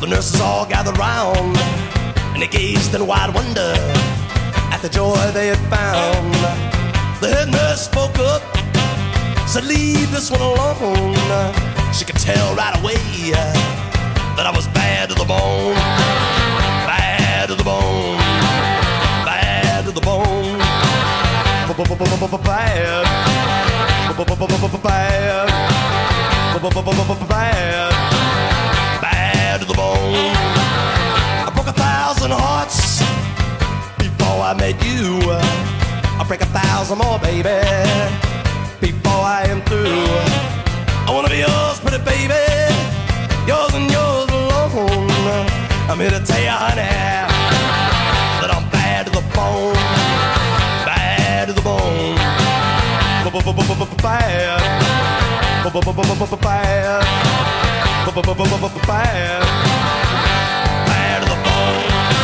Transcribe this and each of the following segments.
nurses all gathered round, and they gazed in wide wonder at the joy they had found. The head nurse spoke up, said, "Leave this one alone." She could tell right away that I was bad to the bone, bad to the bone, bad to the bone, bad, bad, bad to the bone. I broke 1,000 hearts before I met you. I'll break 1,000 more, baby, before I am through. I wanna be yours, pretty baby, yours and yours alone. I'm here to tell you, honey, that I'm bad to the bone, bad to the bone, bad, bad, bad, bad to the bone.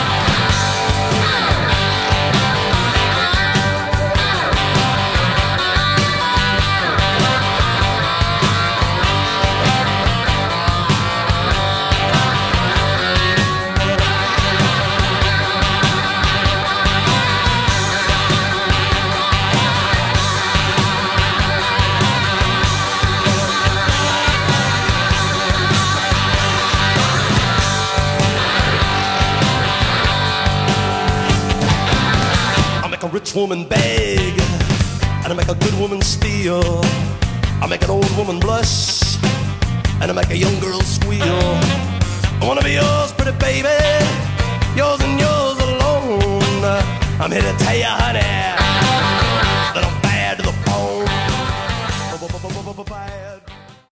A rich woman beg, and I make a good woman steal. I make an old woman blush, and I make a young girl squeal. I wanna be yours, pretty baby,